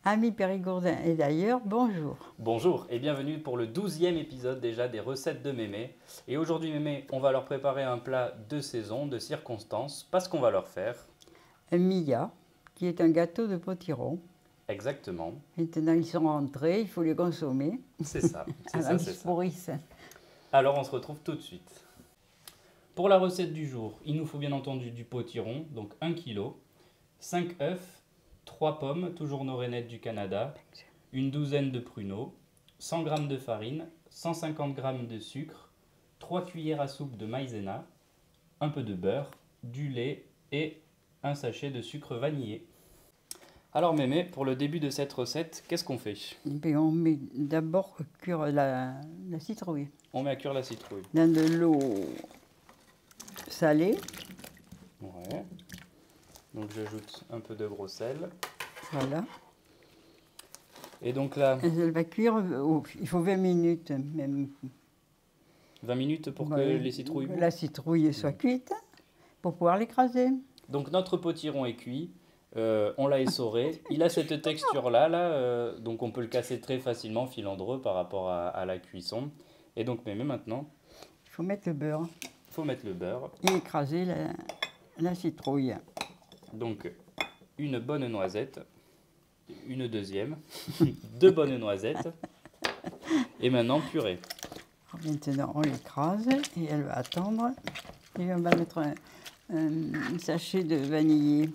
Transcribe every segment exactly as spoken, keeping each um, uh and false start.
Amis Périgourdin et d'ailleurs, bonjour. Bonjour et bienvenue pour le douzième épisode déjà des recettes de Mémé. Et aujourd'hui Mémé, on va leur préparer un plat de saison, de circonstance, parce qu'on va leur faire... Un Mia, qui est un gâteau de potiron. Exactement. Maintenant, ils sont rentrés, il faut les consommer. C'est ça, c'est ça, c'est ça. Alors on se retrouve tout de suite. Pour la recette du jour, il nous faut bien entendu du potiron, donc un kilo, cinq œufs, trois pommes, toujours nos rainettes du Canada, une douzaine de pruneaux, cent grammes de farine, cent cinquante grammes de sucre, trois cuillères à soupe de maïzena, un peu de beurre, du lait et un sachet de sucre vanillé. Alors Mémé, pour le début de cette recette, qu'est-ce qu'on fait? Et puis on met d'abord cuire la, la citrouille. On met à cuire la citrouille. Dans de l'eau salée. Ouais. Donc j'ajoute un peu de gros sel. Voilà. Et donc là... Elle va cuire, oh, il faut vingt minutes même. vingt minutes pour bah, que les citrouilles... La citrouille soit cuite, pour pouvoir l'écraser. Donc notre potiron est cuit, euh, on l'a essoré. Il a cette texture-là, là, euh, donc on peut le casser très facilement, filandreux par rapport à, à la cuisson. Et donc Mémé, maintenant... Il faut mettre le beurre. Il faut mettre le beurre. Et écraser la, la citrouille. Donc une bonne noisette, une deuxième, deux bonnes noisettes, et maintenant purée. Maintenant on l'écrase et elle va attendre. Et on va mettre un, un sachet de vanillé.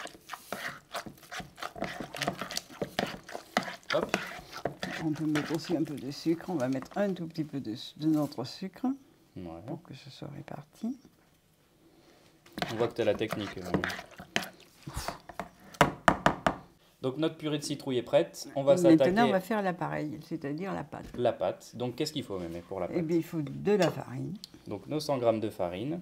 Hop. On peut mettre aussi un peu de sucre. On va mettre un tout petit peu de, de notre sucre Ouais. pour que ce soit réparti. On voit que tu as la technique. Donc notre purée de citrouille est prête. On va s'attaquer... Maintenant on va faire l'appareil, c'est-à-dire la pâte. La pâte. Donc qu'est-ce qu'il faut Mémé pour la pâte? Eh bien il faut de la farine. Donc nos cent grammes de farine.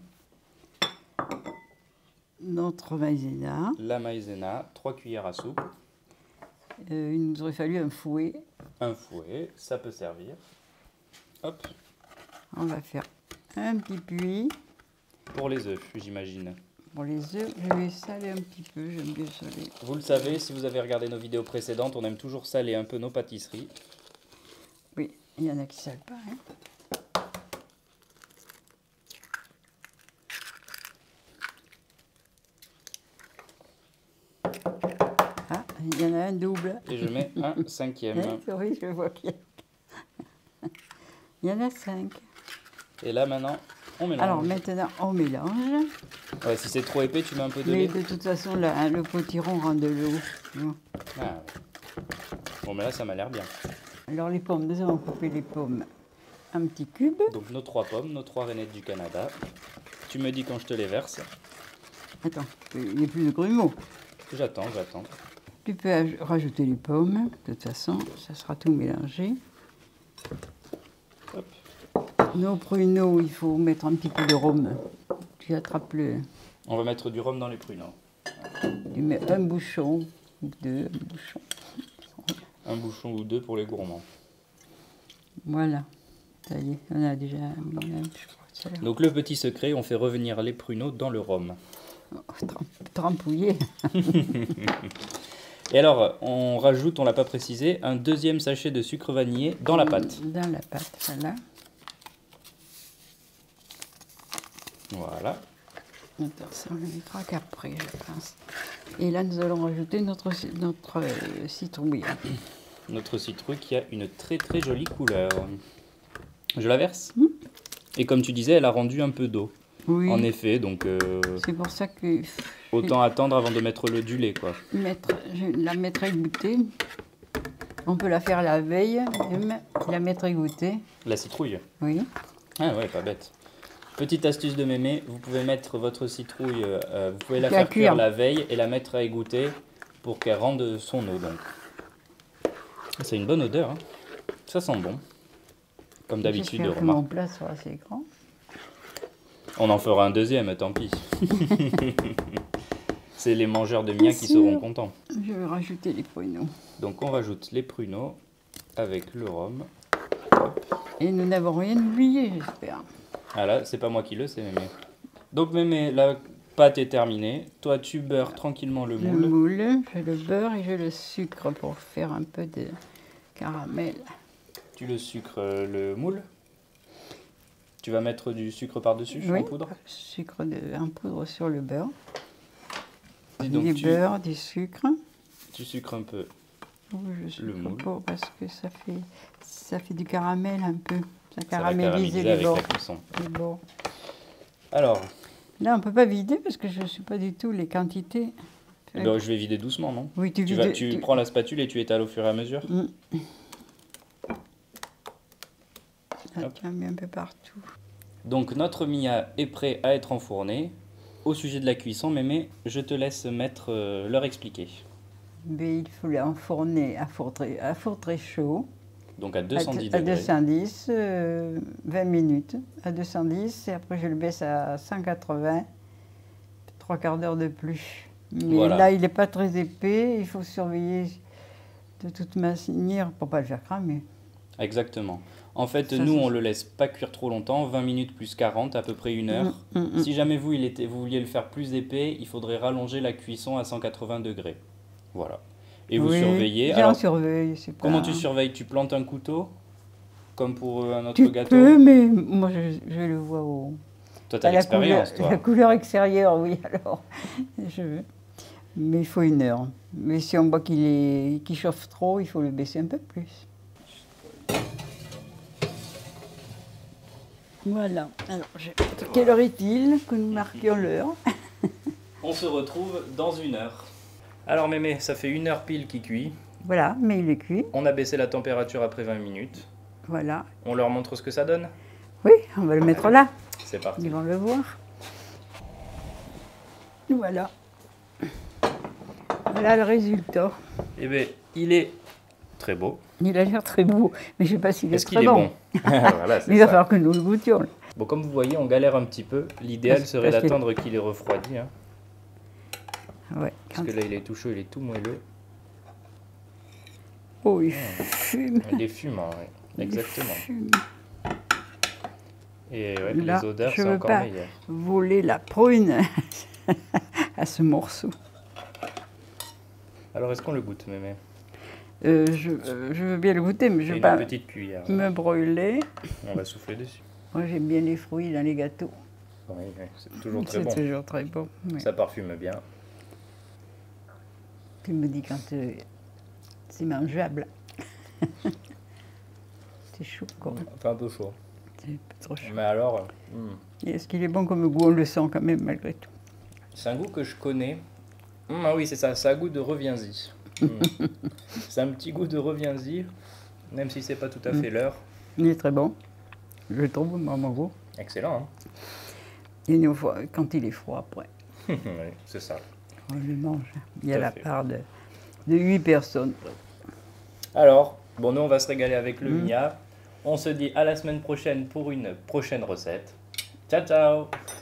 Notre maïzena. La maïzena, trois cuillères à soupe. Euh, il nous aurait fallu un fouet. Un fouet, ça peut servir. Hop. On va faire un petit puits. Pour les œufs, j'imagine. Pour les œufs, je vais saler un petit peu, j'aime bien saler. Vous le savez, si vous avez regardé nos vidéos précédentes, on aime toujours saler un peu nos pâtisseries. Oui, il y en a qui salent pas. Hein. Ah, il y en a un double. Et je mets un cinquième. Hein, oui, je vois qu'il y a... Il y en a cinq. Et là maintenant, on mélange. Alors maintenant, on mélange. Ouais, si c'est trop épais, tu mets un peu de Mais lait. de toute façon, là, hein, le potiron rend de l'eau. Ah, ouais. Bon, mais là, ça m'a l'air bien. Alors les pommes, nous allons couper les pommes en petits cubes. Donc nos trois pommes, nos trois rainettes du Canada. Tu me dis quand je te les verse. Attends, il n'y a plus de grumeaux. J'attends, j'attends. Tu peux rajouter les pommes, de toute façon, ça sera tout mélangé. Hop. Nos pruneaux, il faut mettre un petit peu de rhum. Tu attrapes le... On va mettre du rhum dans les pruneaux. Tu mets un bouchon, ou deux, un bouchon. Un bouchon ou deux pour les gourmands. Voilà, ça y est, on a déjà mis un, je crois, ça a Donc le petit secret, on fait revenir les pruneaux dans le rhum. oh, trempouillé. Et alors, on rajoute, on l'a pas précisé, un deuxième sachet de sucre vanillé dans la pâte. Dans la pâte, voilà. Voilà. Attends, ça on le mettra qu'après, je pense. Et là, nous allons rajouter notre, notre euh, citrouille. Notre citrouille qui a une très très jolie couleur. Je la verse. Mmh. Et comme tu disais, elle a rendu un peu d'eau. Oui. En effet, donc euh, C'est pour ça que... autant attendre avant de mettre le du lait, quoi. Mettre, je la mettre égoutter. On peut la faire la veille, même, la mettre égoutter. La citrouille. Oui. Ah ouais, pas bête. Petite astuce de Mémé, vous pouvez mettre votre citrouille, euh, vous pouvez la Faire faire cuire cuire. la veille et la mettre à égoutter pour qu'elle rende son eau, donc. C'est une bonne odeur, hein. Ça sent bon. Comme d'habitude, J'espère que remarque. mon plat sera assez grand. On en fera un deuxième, tant pis. C'est les mangeurs de Mia qui seront contents. Je vais rajouter les pruneaux. Donc on rajoute les pruneaux avec le rhum. Hop. Et nous n'avons rien oublié, j'espère. Ah là, c'est pas moi qui le sais, Mémé. Donc Mémé, là, pâte est terminée. Toi, tu beurres tranquillement le moule. Le moule, je le beurre et je le sucre pour faire un peu de caramel. Tu le sucres le moule? Tu vas mettre du sucre par-dessus, oui, en poudre? Sucre de, en poudre sur le beurre. Et donc du tu, beurre, du sucre. Tu sucres un peu oh, je le moule. Pas parce que ça fait, ça fait du caramel un peu. Ça caramélise les avec bords. La cuisson. les bords. Alors. Là, on ne peut pas vider parce que je ne sais pas du tout les quantités. Eh ben, je vais vider doucement, non? Oui, tu, tu, vides, vas, tu, tu prends la spatule et tu étales au fur et à mesure. Mmh. Ça tient bien un peu partout. Donc notre mia est prêt à être enfourné. Au sujet de la cuisson, Mémé, je te laisse mettre euh, leur expliquer. Mais il faut l'enfourner à four très, à four très chaud. Donc à deux cent dix à, degrés. À deux cent dix, euh, vingt minutes. À deux cent dix, et après je le baisse à cent quatre-vingts, trois quarts d'heure de plus. Mais voilà. Là, il n'est pas très épais, il faut surveiller de toute manière pour ne pas le faire cramer. Exactement. En fait, ça, nous, on ne le laisse pas cuire trop longtemps, vingt minutes plus quarante, à peu près une heure. Mmh, mmh, si jamais vous, il était, vous vouliez le faire plus épais, il faudrait rallonger la cuisson à cent quatre-vingts degrés. Voilà. Et vous oui, surveillez. Alors, surveille, comment pas... tu surveilles? Tu plantes un couteau, comme pour un autre tu gâteau? Peux, mais moi, je, je le vois au... Toi, tu as l'expérience, toi. La couleur extérieure, oui, alors. Je... Mais il faut une heure. Mais si on voit qu'il est... qu'il chauffe trop, il faut le baisser un peu plus. Voilà. Alors, je... quelle heure est-il que nous marquions l'heure? On se retrouve dans une heure. Alors Mémé, ça fait une heure pile qui cuit. Voilà, mais il est cuit. On a baissé la température après vingt minutes. Voilà. On leur montre ce que ça donne? Oui, on va le mettre là. C'est parti. Ils vont le voir. Voilà. Voilà le résultat. Eh bien, il est très beau. Il a l'air très beau, mais je ne sais pas s'il est, est très bon. Est-ce qu'il est bon? Voilà, il va ça. falloir que nous le goûtions. Bon, comme vous voyez, on galère un petit peu. L'idéal serait d'attendre qu'il est refroidi. Hein. Ouais, parce que là, il est tout chaud, il est tout moelleux. Oh, il oh. fume. Il est fumant, oui. Exactement. Fume. Et ouais, là, les odeurs sont encore meilleures. Je ne veux pas voler la prune à ce morceau. Alors, est-ce qu'on le goûte, Mémé? euh, je, euh, je veux bien le goûter, mais je ne veux une pas petite cuillère, me hein. brûler. On va souffler dessus. Moi, j'aime bien les fruits dans les gâteaux. Oui, oui c'est toujours très bon. C'est toujours très bon. Oui. Ça parfume bien. Tu me dis quand euh, c'est mangeable. C'est chaud quand même. Enfin, un peu chaud. C'est trop chaud. Mais alors... Mm. Est-ce qu'il est bon comme goût? On le sent quand même malgré tout. C'est un goût que je connais. Mmh, ah oui, c'est ça, ça a goût de reviens-y. Mmh. C'est un petit goût de reviens-y, même si c'est pas tout à fait mmh. l'heure. Il est très bon. Je le trouve, moi, mon goût. Excellent. Hein. Et une fois, quand il est froid après. Oui, c'est ça. On le mange. Il y a la fait. part de, de huit personnes. Alors, bon, nous, on va se régaler avec le mmh. mia. On se dit à la semaine prochaine pour une prochaine recette. Ciao, ciao!